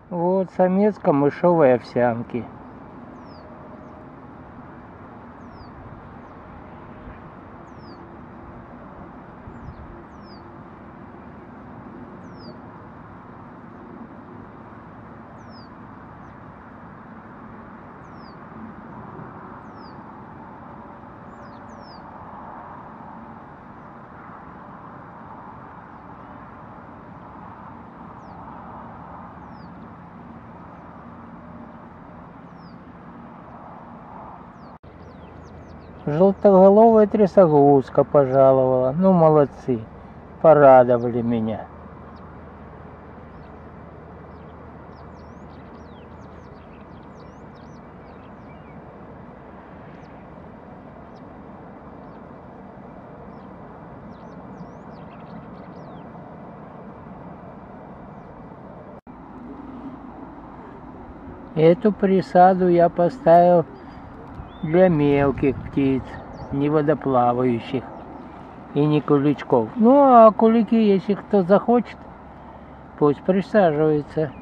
Вот самец камышовой овсянки. Желтоголовая трясогузка пожаловала. Ну, молодцы, порадовали меня. Эту присаду я поставил для мелких птиц, не водоплавающих и не куличков. Ну а кулики, если кто захочет, пусть присаживается.